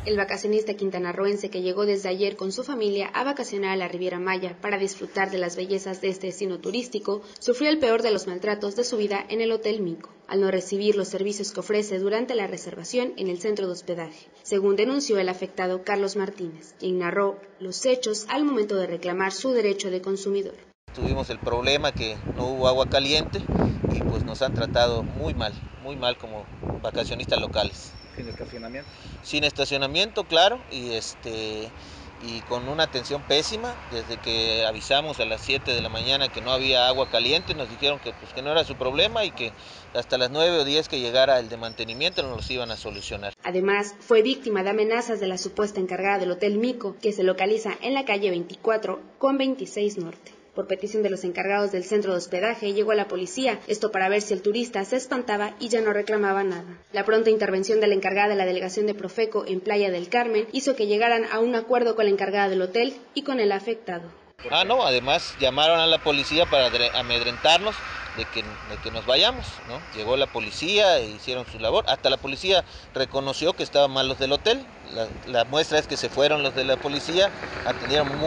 El vacacionista quintanarroense que llegó desde ayer con su familia a vacacionar a la Riviera Maya para disfrutar de las bellezas de este destino turístico, sufrió el peor de los maltratos de su vida en el Hotel Mico, al no recibir los servicios que ofrece durante la reservación en el centro de hospedaje, según denunció el afectado Carlos Martínez, quien narró los hechos al momento de reclamar su derecho de consumidor. Tuvimos el problema que no hubo agua caliente y pues nos han tratado muy mal como vacacionistas locales. ¿Sin estacionamiento? Sin estacionamiento, claro, y con una atención pésima. Desde que avisamos a las 7 de la mañana que no había agua caliente, nos dijeron que no era su problema y que hasta las 9 o 10 que llegara el de mantenimiento nos los iban a solucionar. Además, fue víctima de amenazas de la supuesta encargada del Hotel Mico, que se localiza en la calle 24 con 26 Norte. Por petición de los encargados del centro de hospedaje, llegó la policía, esto para ver si el turista se espantaba y ya no reclamaba nada. La pronta intervención de la encargada de la delegación de Profeco en Playa del Carmen hizo que llegaran a un acuerdo con la encargada del hotel y con el afectado. Además llamaron a la policía para amedrentarnos de que nos vayamos, ¿no? Llegó la policía e hicieron su labor. Hasta la policía reconoció que estaban mal los del hotel. La muestra es que se fueron los de la policía, atendieron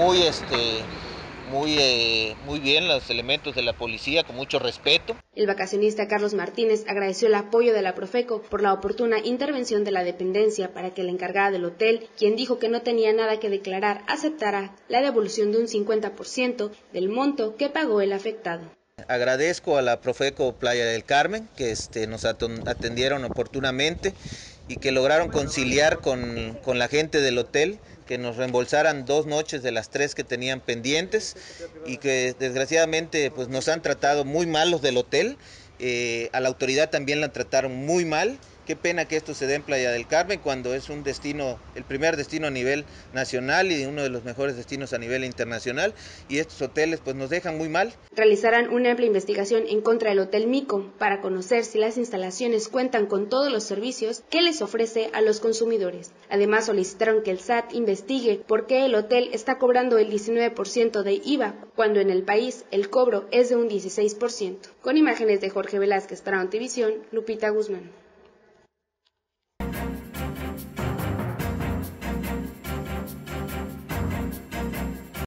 muy bien los elementos de la policía, con mucho respeto. El vacacionista Carlos Martínez agradeció el apoyo de la Profeco por la oportuna intervención de la dependencia para que la encargada del hotel, quien dijo que no tenía nada que declarar, aceptara la devolución de un 50% del monto que pagó el afectado. Agradezco a la Profeco Playa del Carmen que nos atendieron oportunamente y que lograron conciliar con la gente del hotel, que nos reembolsaran 2 noches de las 3 que tenían pendientes y que desgraciadamente pues nos han tratado muy mal los del hotel. A la autoridad también la trataron muy mal. Qué pena que esto se dé en Playa del Carmen cuando es un destino, el primer destino a nivel nacional y uno de los mejores destinos a nivel internacional, y estos hoteles pues nos dejan muy mal. Realizarán una amplia investigación en contra del Hotel Mico para conocer si las instalaciones cuentan con todos los servicios que les ofrece a los consumidores. Además solicitaron que el SAT investigue por qué el hotel está cobrando el 19% de IVA cuando en el país el cobro es de un 16%. Con imágenes de Jorge Velázquez para Notivisión, Lupita Guzmán.